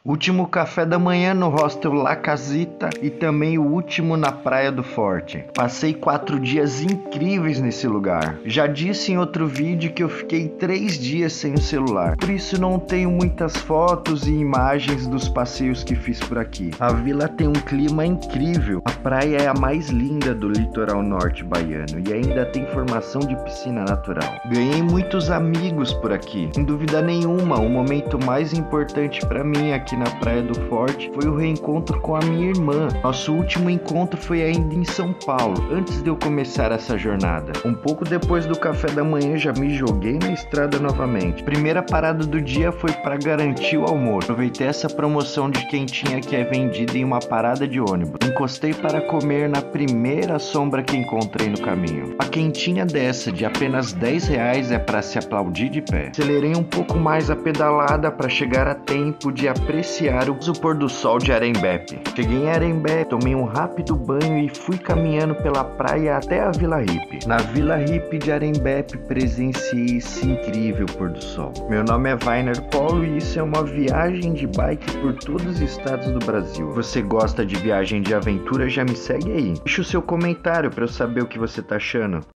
Último café da manhã no hostel La Casita e também o último na Praia do Forte. Passei 4 dias incríveis nesse lugar. Já disse em outro vídeo que eu fiquei 3 dias sem o celular, por isso não tenho muitas fotos e imagens dos passeios que fiz por aqui. A vila tem um clima incrível, a praia é a mais linda do litoral norte baiano e ainda tem formação de piscina natural. Ganhei muitos amigos por aqui, sem dúvida nenhuma, o momento mais importante para mim aqui na Praia do Forte foi o reencontro com a minha irmã. Nosso último encontro foi ainda em São Paulo, antes de eu começar essa jornada. Um pouco depois do café da manhã já me joguei na estrada novamente. Primeira parada do dia foi para garantir o almoço. Aproveitei essa promoção de quentinha que é vendida em uma parada de ônibus. Encostei para comer na primeira sombra que encontrei no caminho. A quentinha dessa de apenas R$10 é para se aplaudir de pé. Acelerei um pouco mais a pedalada para chegar a tempo de apreciar o pôr do sol de Arembepe. Cheguei em Arembepe, tomei um rápido banho e fui caminhando pela praia até a Vila Hippie. Na Vila Hippie de Arembepe presenciei esse incrível pôr do sol. Meu nome é Vainer Polo e isso é uma viagem de bike por todos os estados do Brasil. Você gosta de viagem de aventura? Já me segue aí. Deixa o seu comentário para eu saber o que você tá achando.